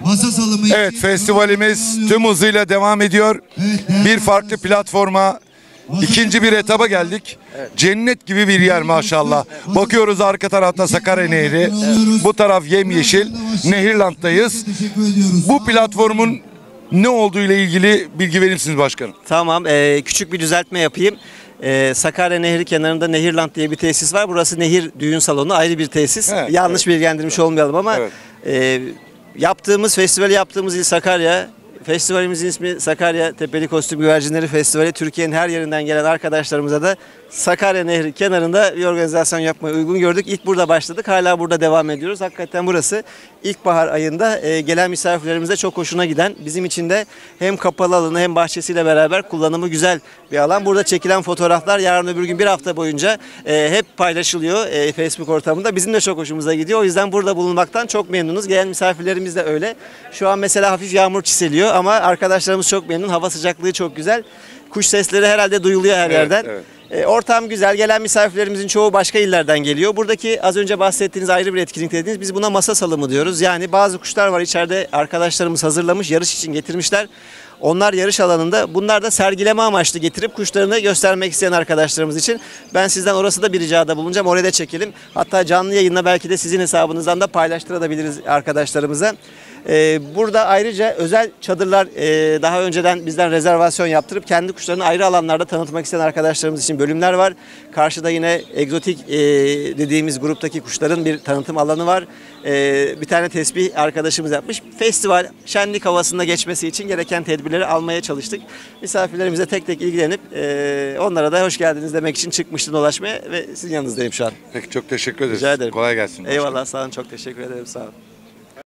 masa salımı. Evet, festivalimiz tüm hızıyla devam ediyor. Bir farklı platforma, ikinci bir etaba geldik. Cennet gibi bir yer maşallah. Bakıyoruz arka tarafta Sakarya Nehri. Bu taraf yemyeşil. Nehirland'dayız. Bu platformun ne olduğu ile ilgili bilgi verir misiniz başkanım? Tamam, küçük bir düzeltme yapayım. Sakarya Nehri kenarında Nehirland diye bir tesis var. Burası Nehir Düğün Salonu, ayrı bir tesis. Evet, Yanlış bilgilendirmiş olmayalım ama festivali yaptığımız il Sakarya. Festivalimizin ismi Sakarya Tepeli Kostüm Güvercinleri Festivali. Türkiye'nin her yerinden gelen arkadaşlarımıza da Sakarya Nehri kenarında bir organizasyon yapmayı uygun gördük. İlk burada başladık. Hala burada devam ediyoruz. Hakikaten burası ilkbahar ayında gelen misafirlerimize çok hoşuna giden, bizim için de hem kapalı alanı hem bahçesiyle beraber kullanımı güzel bir alan. Burada çekilen fotoğraflar yarın öbür gün bir hafta boyunca hep paylaşılıyor Facebook ortamında. Bizim de çok hoşumuza gidiyor. O yüzden burada bulunmaktan çok memnunuz. Gelen misafirlerimiz de öyle. Şu an mesela hafif yağmur çiseliyor ama arkadaşlarımız çok memnun. Hava sıcaklığı çok güzel. Kuş sesleri herhalde duyuluyor her yerden. Evet. Ortam güzel. Gelen misafirlerimizin çoğu başka illerden geliyor. Buradaki az önce bahsettiğiniz ayrı bir etkinlik dediğiniz, biz buna masa salımı diyoruz. Yani bazı kuşlar var içeride, arkadaşlarımız hazırlamış, yarış için getirmişler. Onlar yarış alanında, bunlar da sergileme amaçlı getirip kuşlarını göstermek isteyen arkadaşlarımız için. Ben sizden orası da bir ricada bulunacağım. Oraya da çekelim. Hatta canlı yayınla belki de sizin hesabınızdan da paylaştırabiliriz arkadaşlarımıza. Burada ayrıca özel çadırlar daha önceden bizden rezervasyon yaptırıp kendi kuşlarını ayrı alanlarda tanıtmak isteyen arkadaşlarımız için bölümler var. Karşıda yine egzotik dediğimiz gruptaki kuşların bir tanıtım alanı var. Bir tane tesbih arkadaşımız yapmış. Festival şenlik havasında geçmesi için gereken tedbirleri almaya çalıştık. Misafirlerimize tek tek ilgilenip onlara da hoş geldiniz demek için çıkmıştım dolaşmaya ve sizin yanınızdayım şu an. Peki, çok teşekkür ederiz. Rica ederim. Kolay gelsin. Eyvallah, sağ olun, çok teşekkür ederim, sağ olun.